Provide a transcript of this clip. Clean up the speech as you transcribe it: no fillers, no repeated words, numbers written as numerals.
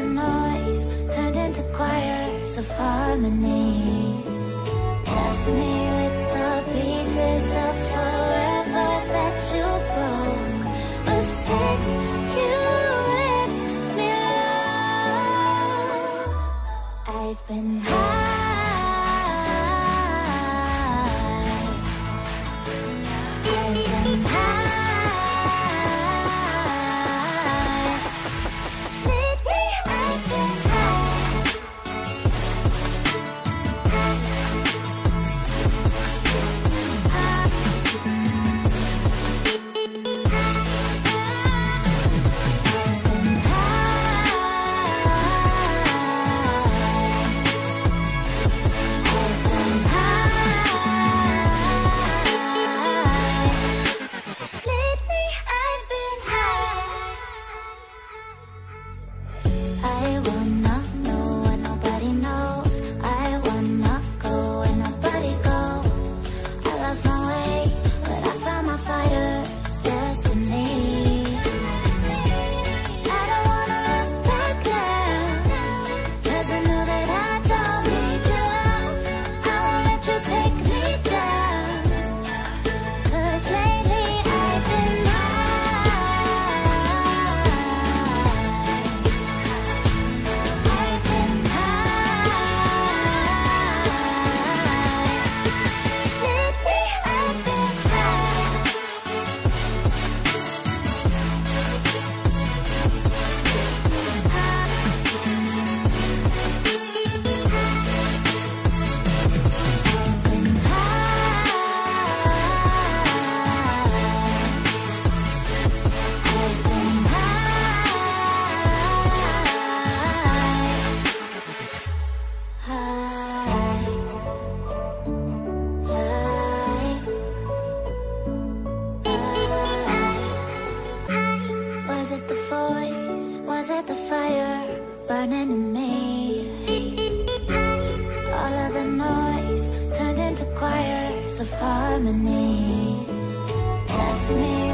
noise turned into choirs of harmony. Left me with the pieces of forever that you broke. But since you left me alone, I've been high. Was it the voice? Was it the fire burning in me? All of the noise turned into choirs of harmony. Left me